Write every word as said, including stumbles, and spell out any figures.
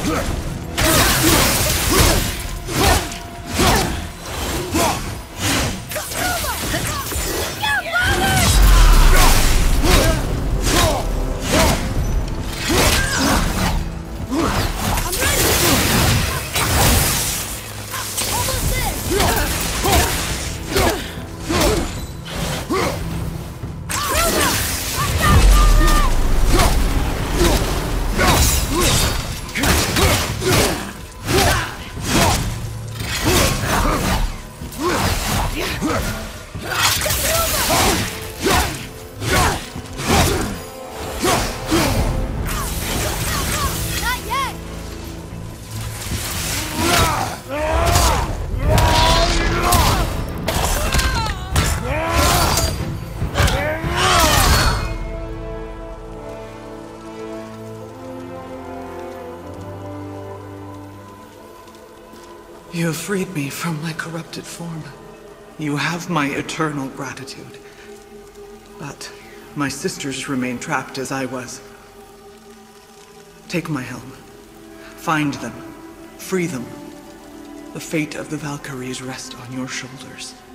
You have freed me from my corrupted form. You have my eternal gratitude. But my sisters remain trapped as I was. Take my helm. Find them. Free them. The fate of the Valkyries rests on your shoulders.